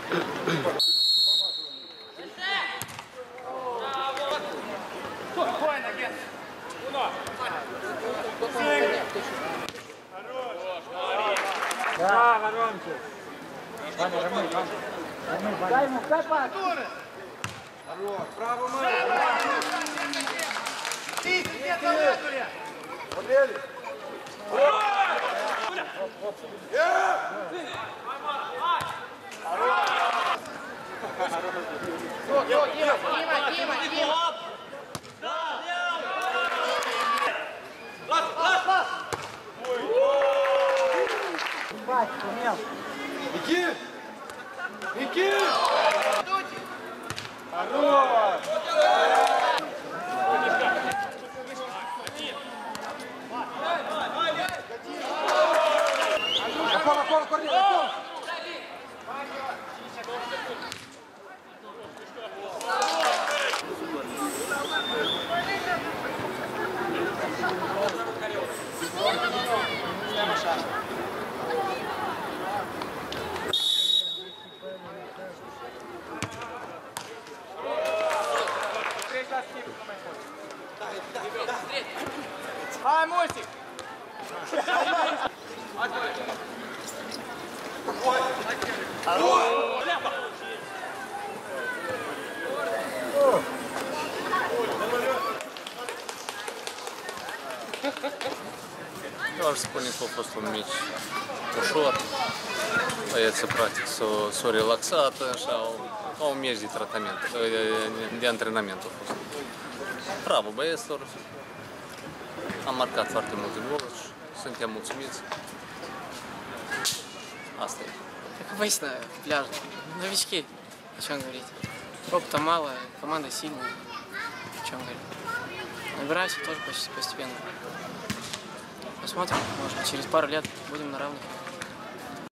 Да, Ворончик. Дай ему, дай пас. Хорош, право мэр. Подвели. Дима. Иди! Иди! Хорош! Опора, Корней, опора! Vai, Moisés! Eu aș spune că a fost un meci ușor, băieții practic s-au relaxat, așa, au un meci de tratament, de antrenament a fost. Bravo băieților, am marcat foarte multe goluri și suntem mulțumiți. Asta e. Как обычно, пляж. Новички, о чем говорить. Опыта мало, команда сильная, о чем говорить. Набираемся тоже постепенно. Посмотрим, может быть, через пару лет будем на равных.